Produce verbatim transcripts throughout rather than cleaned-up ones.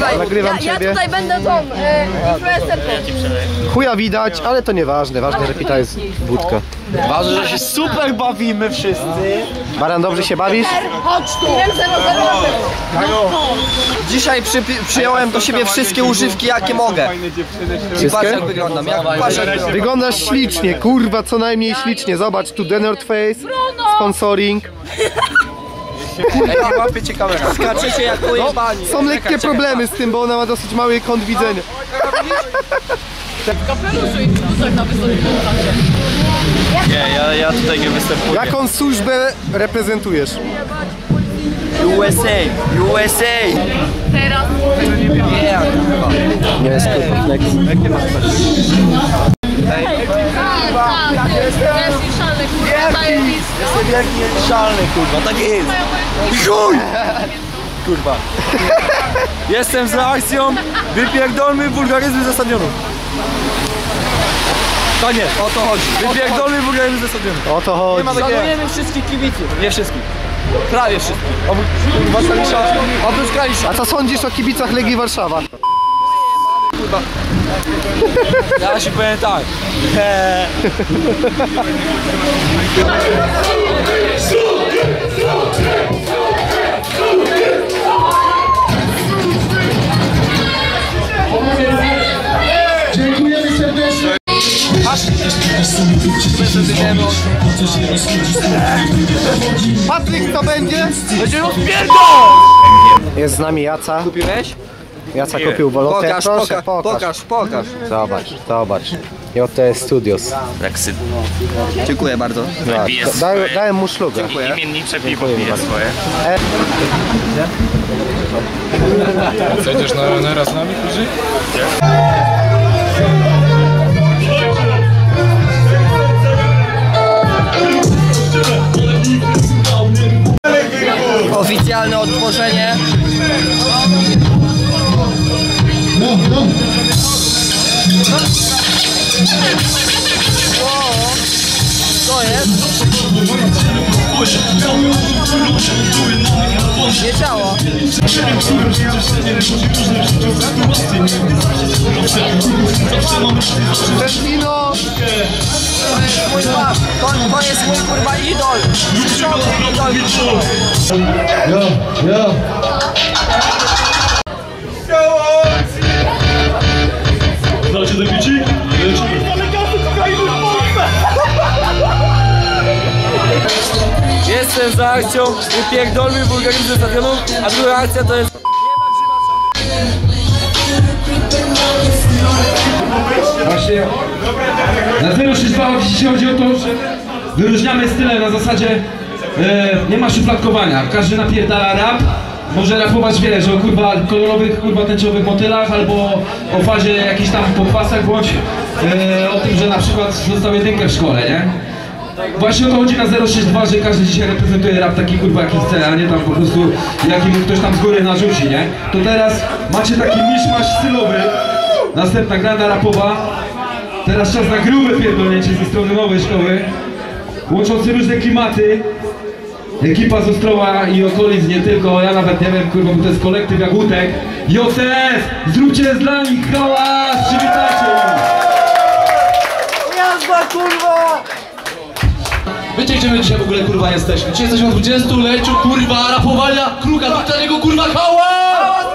tutaj, nagrywam ja, ciebie. ja tutaj będę tą e, influencerką. Chuja widać, ale to nieważne, ważne, że pita jest wódka. Ważne, że się super bawimy wszyscy. Baran, dobrze się bawisz? Chodź tu! zero zero. Dzisiaj przy, przyjąłem do siebie wszystkie używki, jakie mogę. I patrz jak wyglądam, jak, patrz jak wyglądam. Wyglądasz ślicznie, kurwa, co najmniej ślicznie. Zobacz, tu The North Face, sponsoring. Ej, nie łapiecie kamerę. Skaczecie jak pojebani. Są lekkie problemy z tym, bo ona ma dosyć mały kąt widzenia. W kapeluszu i w butach na wysokim kontakcie. Nie, ja, ja tutaj nie występuję. Jaką służbę reprezentujesz? U S A, U S A. Teraz Nie, kurwa. Nie jest kurwa flex. Jakie masz Ej, tak, tak, jest niszczalny, kurwa, zajebisty. jestem wielki nieszalny, kurwa, tak jest. Chuj! Kurwa. Jestem z reakcją, wypierdolmy wulgaryzmy ze stadionu. Koniec, o to chodzi. Wypierdolmy wulgaryzmy ze stadionu. O to chodzi. Szanujemy wszystkich kibiców. Nie wszystkich. Prawie wszystkich. Oprócz kurwa Kalisza. Oprócz Kalisza. A co sądzisz o kibicach Legii Warszawa? Kurwa. Ja ci powiem tak. Eee. Dziękujemy serdecznie. Patryk, co będzie? Będzie rozpierdol! Jest z nami Jaca. Kupiłeś? Jaca kupił wolotę. Pokaż, Proszę, poka pokaż. pokaż, pokaż. Zobacz, zobacz. J T Studios. Brexit. Dziękuję bardzo. Zobacz, Pije da, swoje. dałem mu szlugę. Imiennicze piwo pije swoje. E Co, idziesz na Runera z nami później? Oficjalne otworzenie. No, no. Co jest? Nie ciało. Wino! Mój pap, to, to jest mój kurwa idol. Idol. Jo, jo. Znacie ten bicik? Jestem za akcją wypierdolmy wulgaryzm ze stadionu, a druga akcja to jest... Właśnie na zero sześć dwa oczywiście chodzi o to, że wyróżniamy style na zasadzie e, nie ma szufladkowania, każdy napierdala rap, może rapować wiele, że o kurwa kolorowych, kurwa tęczowych motylach albo o fazie jakichś tam pokwasach, bądź e, o tym, że na przykład został jedynkę w szkole, nie? Właśnie o to chodzi na zero sześć dwa, że każdy dzisiaj reprezentuje rap taki kurwa jaki chce, a nie tam po prostu jaki mu ktoś tam z góry narzuci, nie? To teraz macie taki miszmasz stylowy, następna grana rapowa, teraz czas na grube pierdolnięcie ze strony nowej szkoły, łączący różne klimaty, ekipa z Ostrowa i okolic, nie tylko, ja nawet nie wiem, kurwa, bo to jest kolektyw jak Łutek. J S! Zróbcie dla nich hałas! Przywitajcie ich! Jazda, kurwa! Wiecie, gdzie my dzisiaj w ogóle kurwa jesteśmy? Dzisiaj jesteśmy w dwudziestoleciu kurwa rapowania Kruka, to dla niego kurwa hałas!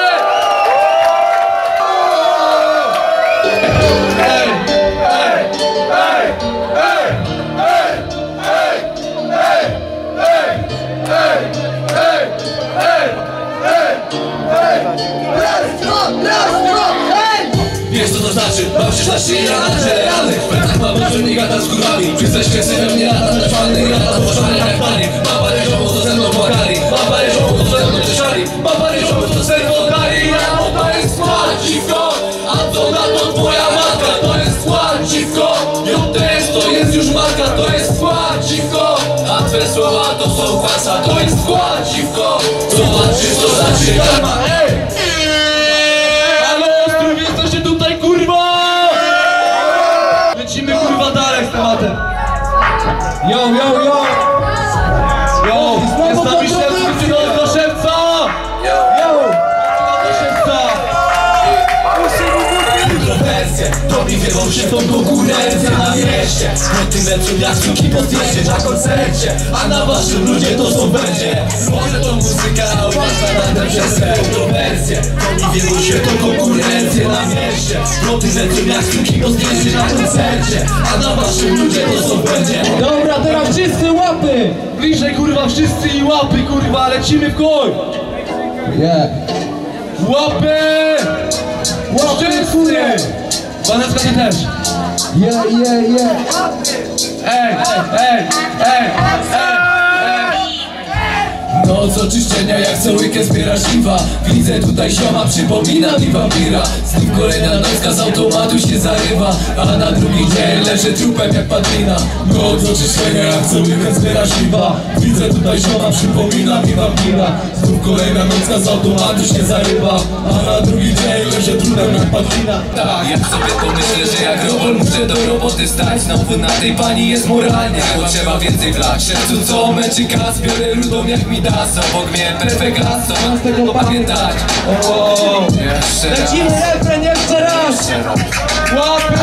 Ej! Ej! Ej! Ej! Ej! Ej! Ej! Ej! Ej! Ej! Ej! Ej! Raz, dwa, raz, dwa, hej! Wiesz co to znaczy? Mam się na szyję, ja na żelany. W pętach mam dużym i gada z kurwami. Jesteś synem, nie lata telefony, ja lata poszczanie jak pani. Mam parę ziomów, to ze mną płakali. Mam parę ziomów, to ze mną cieszali. Mam parę ziomów, to ze mną dali. Ja to jest płaciwko, a co na to twoja matka? To jest płaciwko. J T S to jest już marka, to jest płaciwko. A twe słowa to są kasa, to jest płaciwko. Zobaczysz, to znaczy karma, ej! Lecimy kurwa dalej z tematem. Yo, yo, yo! Yo! Jest z nami Szewski, do Szewca! Yo! Do Szewca! się tą konkurencję na mieście. Motymetrum jak sztuki podjeździe na koncercie, a na waszym ludzie to są będzie. Może to muzyka uważna na te przez kontrowersje. To mi wiedzą się tą konkurencję na mieście. Motymetrum jak sztuki podjeździe na koncercie, a na waszym ludzie to są będzie. Dobra, teraz wszyscy łapy! Bliżej kurwa wszyscy i łapy kurwa, lecimy w koń! Yeah. Łapy! Wszyscy! Waneska ty też! Yeah, yeah, yeah! Ej, ej, ej, ej! Noc oczyszczenia jak co weekend zbierasz piwa. Widzę tutaj zioma, przypomina mi wampira. Znów kolejna nocka z automatu się zarywa, a na drugi dzień leżę trupem jak padlina. Noc oczyszczenia jak co weekend zbierasz piwa. Widzę tutaj zioma, przypomina mi wampira. Znów kolejna nocka z automatu się zarywa, a na drugi dzień leżę trupem jak padlina. Tak, jak sobie pomyślę, że jak robol muszę do roboty stać. Znowu na tej pani jest moralnie, bo trzeba więcej wlać. Sercu co meczy kas, biorę rudą jak mi da. Obok mnie perfekt las, co mam z tego pamiętać. O, jeszcze raz. Lecimy refren jeszcze raz! Łapy!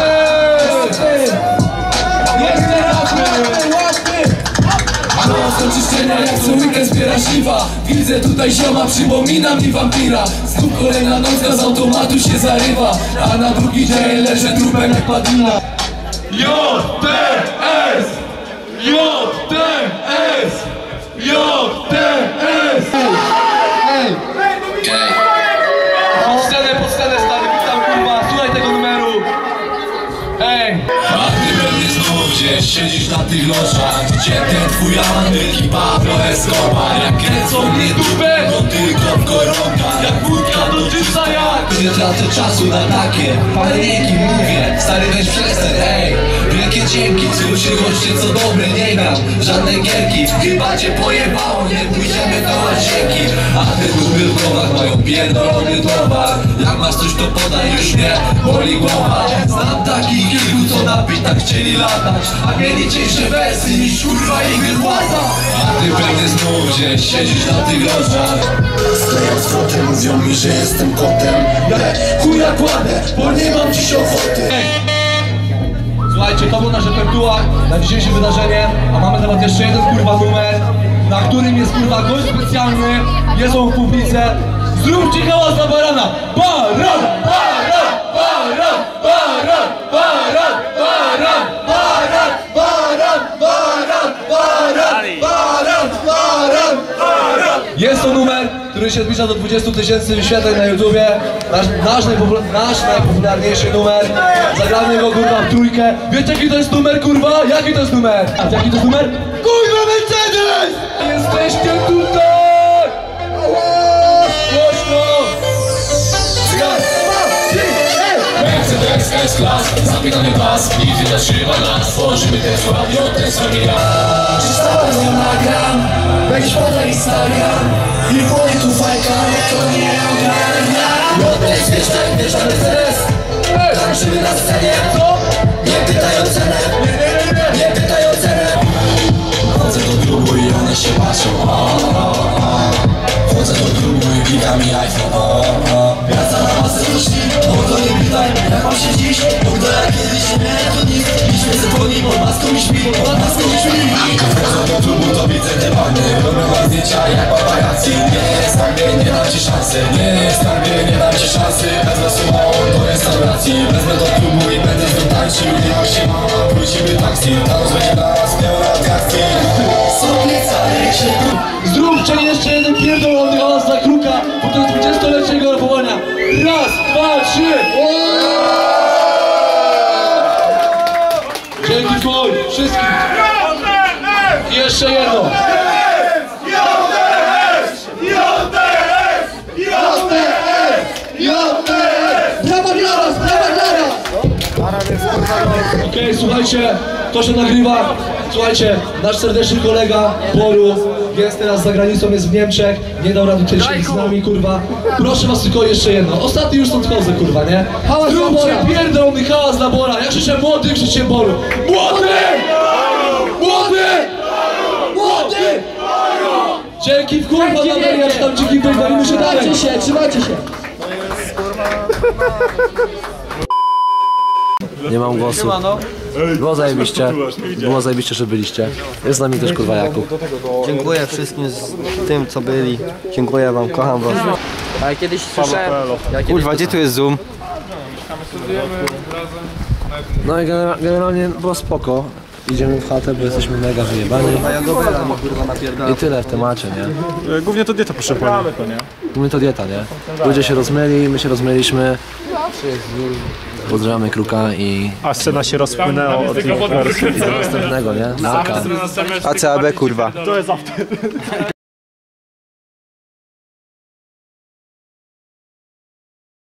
Jeszcze raz! Łapy! Noc oczyszczenia jak co weekend zbiera śliwa. Widzę tutaj zioma, przypomina mi wampira. Znów kolejna nocka z automatu się zarywa, a na drugi dzień leżę trupem jak padlina. J T S! J T S! J T S! Ej! Pod scenę, pod scenę stary, witam kurwa, słuchaj tego numeru. Ej! A ty pewnie znów gdzieś siedzisz na tych lożach, gdzie ten twój Ameryki Pablo Escobar. Jak kręcą mnie dupę, to tylko w koronkach. Jak wódka do czysta jak nie tracę czasu na takie paniki, mówię. Stary weź przestań, ej. Wielkie dzięki, tylu się goście co dobre, nie gram żadnej gierki. Chyba cię pojebało, nie pójdziemy do łazienki. A te duby w głowach mają pierdolony towar. Jak masz coś to podaj, już mnie boli głowa. Znam takich kilku co na bitach chcieli latać, a mieli cieńsze wersy niż kurwa igry łata. A ty pewnie znów gdzieś siedzisz na tych lożach. Sklejam z kotem, mówią mi, że jestem kotem. Ale chuja kładę, bo nie mam dziś ochoty. Słuchajcie, to był nasz repertuar na dzisiejsze wydarzenie, a mamy dla was jeszcze jeden kurwa numer, na którym jest kurwa gość specjalny, jest on w publice. Zróbcie hałas dla barana! Baran! Baran! Baran! Baran! Baran! Baran! Baran! Baran! Baran! Baran! Baran! Baran! Baran! Jest to numer, który się zbliża do dwudziestu tysięcy wyświetleń na YouTubie. Nasz, nasz, najpopular, nasz najpopularniejszy numer. Zagramy go kurwa w trójkę. Wiecie jaki to jest numer kurwa? Jaki to jest numer? A jaki to jest numer? Kurwa Mercedes! Jesteście tutaj! Głośno! Mercedes S-Class, zapinamy pas, nigdy zatrzyma nas. Tworzymy ten radio, ten sobie ja. Czy stałe z nią nagram? Weź podaj Instagram i powiem tu fajka, jak to nie ogarnia. Lotes, wiesz tak, wiesz na Mercedes. Tańczymy na scenie. Nie pytaj o cenę, nie pytaj o cenę. Chodzę do klubu i one się patrzą. Chodzę do klubu i klika mi iPhone. Wraca na masę do śni, bo to nie pytaj, jak mam się dziś. Bo kto jak kiedyś nie, to nic. Idźmy ze dłoni, pod maską i śpi, pod maską i śpi. Wchodzę do klubu, to widzę te panny. Robią wam zdjęcia jak paparazzi. Nie jest tak, nie, nie dam ci szansy. Nie jest tak, nie, nie dam ci szansy. Wezmę sumą do restauracji. Wezmę do klubu i będę z nią tańczył. Jak się mama, wrócimy taksi. Tam będzie dla nas pełna atrakcji. Soplica, jak się tu. Zróbcie jeszcze jeden pierdolony hałas dla Kruka, bo to jest dwudziestolecie jego rapowania. Raz, dwa, trzy! Dzięki Koń, wszystkim! I jeszcze jedno! Brawa dla was, brawa dla nas! Okej, okay, słuchajcie, to się nagrywa. Słuchajcie, nasz serdeczny kolega Boru jest teraz za granicą, jest w Niemczech. Nie dał rady tutaj siedzieć z nami, kurwa. Proszę was tylko jeszcze jedno. Ostatni już stąd chodzę, kurwa, nie? Hałas dla Bora! Pierdolony hałas dla Bora! Ja krzyczę młody, krzyczę Boru! Młody! Młody! Młody! Dzięki w kurwa dla Maria, czy tam dzięki bawimy się dalej! Trzymajcie się, trzymajcie się! nie mam głosu. Było zajebiście, było zajebiście, że byliście. Jest z nami też kurwa Jakub. Dziękuję wszystkim z tym, co byli. Dziękuję wam, kocham was. A ja kiedyś słyszałem... Ja kiedyś Kurwa, gdzie tu jest Zoom? No i genera- generalnie było spoko. Idziemy w chatę, bo jesteśmy mega wyjebani. I tyle w temacie, nie? Głównie to dieta poszczepła. Głównie to dieta, nie? Ludzie się rozmyli, my się rozmyliśmy. Pozdrawiamy Kruka i... A scena się rozpłynęła od tych do następnego, nie? Naka. A C A B kurwa. To jest after.